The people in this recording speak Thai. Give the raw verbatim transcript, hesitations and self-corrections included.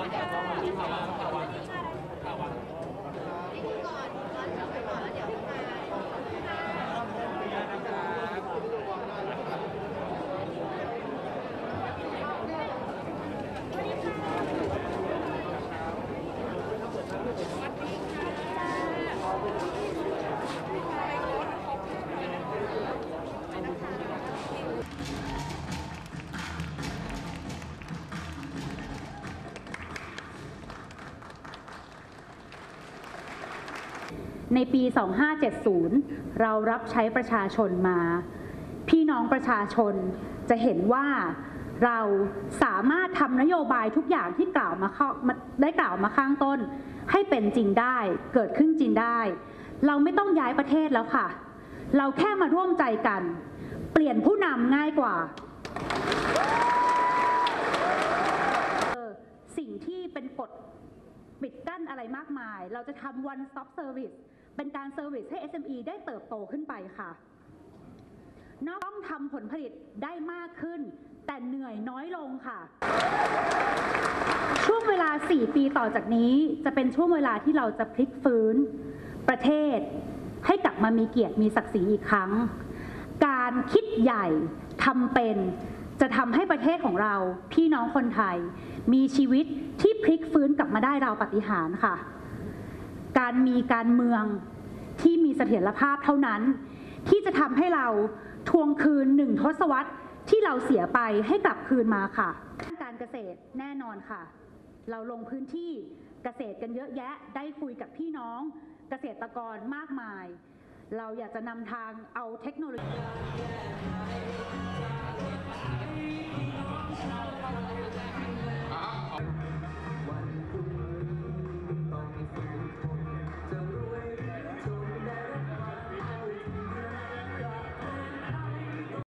ในปี สองห้าเจ็ดศูนย์ เรารับใช้ประชาชนมา พี่น้องประชาชนจะเห็นว่าเราสามารถทำนโยบายทุกอย่างที่กล่าวมาได้กล่าวมาข้างต้นให้เป็นจริงได้เกิดขึ้นจริงได้ เราไม่ต้องย้ายประเทศแล้วค่ะ เราแค่มาร่วมใจกันเปลี่ยนผู้นำง่ายกว่าสิ่งที่เป็นกฎปิดกั้นอะไรมากมายเราจะทำ one stop service เป็นการเซอร์วิสให้ เอส เอ็ม อี ได้เติบโตขึ้นไปค่ะนอกต้องทำผลผลิตได้มากขึ้นแต่เหนื่อยน้อยลงค่ะช่วงเวลาสี่ปีต่อจากนี้จะเป็นช่วงเวลาที่เราจะพลิกฟื้นประเทศให้กลับมามีเกียรติมีศักดิ์ศรีอีกครั้งการคิดใหญ่ทำเป็นจะทำให้ประเทศของเราพี่น้องคนไทยมีชีวิตที่พลิกฟื้นกลับมาได้ราวปาฏิหาริย์ค่ะการมีการเมืองที่มีเสถียรภาพเท่านั้นที่จะทำให้เราทวงคืนหนึ่งทศวรรษที่เราเสียไปให้กลับคืนมาค่ะการเกษตรแน่นอนค่ะเราลงพื้นที่เกษตรกันเยอะแยะได้คุยกับพี่น้องเกษตรกรมากมายเราอยากจะนำทางเอาเทคโนโลยี